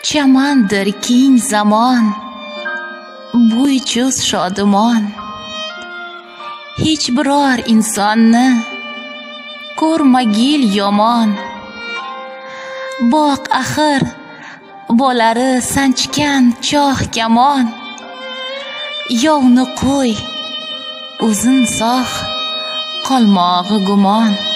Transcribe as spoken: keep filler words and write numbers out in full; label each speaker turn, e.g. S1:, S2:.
S1: chamandir keng zamon, bo'y cho'z shodumon. Hech biror insonni ko'rmagil yomon. Boq axir bolari sanchgan choh kamon. Yovni qo'y, o'zin sog' qolmog'i gumon.